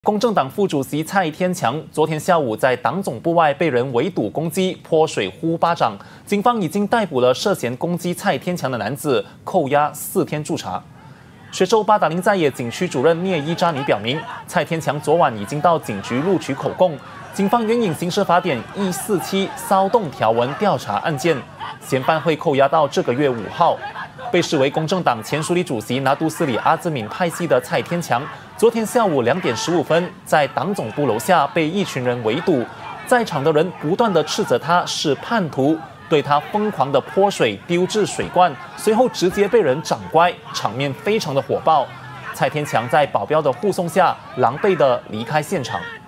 公正党副主席蔡天强昨天下午在党总部外被人围堵攻击、泼水、呼巴掌，警方已经逮捕了涉嫌攻击蔡天强的男子，扣押4天驻查。雪州八达岭在野景区主任聂伊扎尼表明，蔡天强昨晚已经到警局录取口供，警方援引刑事法典147骚动条文调查案件，嫌犯会扣押到这个月5号。被视为公正党前署理主席拿督斯里阿兹敏派系的蔡天强，昨天下午2点15分，在党总部楼下被一群人围堵，在场的人不断地斥责他是叛徒，对他疯狂地泼水、丢掷水罐，随后直接被人掌掴，场面非常的火爆。蔡天强在保镖的护送下，狼狈地离开现场。